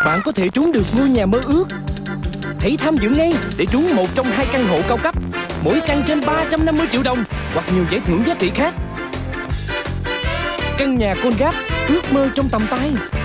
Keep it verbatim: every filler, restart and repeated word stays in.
bạn có thể trúng được ngôi nhà mơ ước. Hãy tham dự ngay để trúng một trong hai căn hộ cao cấp, mỗi căn trên ba trăm năm mươi triệu đồng hoặc nhiều giải thưởng giá trị khác. Căn nhà Colgate, ước mơ trong tầm tay.